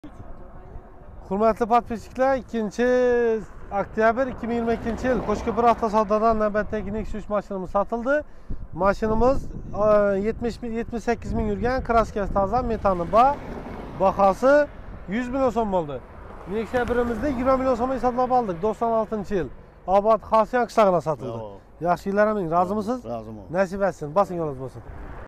Hurmatli podpischilar, 2-oktyabr 2022-yil Qo'shko'pir avtosavdodan navbatdagi Nexus mashinamiz sotildi. Mashinamiz 78 ming yurgan, kraskasi toza, metani bor. Bahosi 100 million so'm bo'ldi. Nexia birimizda 20 million so'mga sotlab oldik 96-yil. Obod Xosiyan qishlog'ida sotildi. Yaxshi yillar aming, rozimisiz? Roziman. Nasib etsin, bosing yo'lingiz bo'lsin.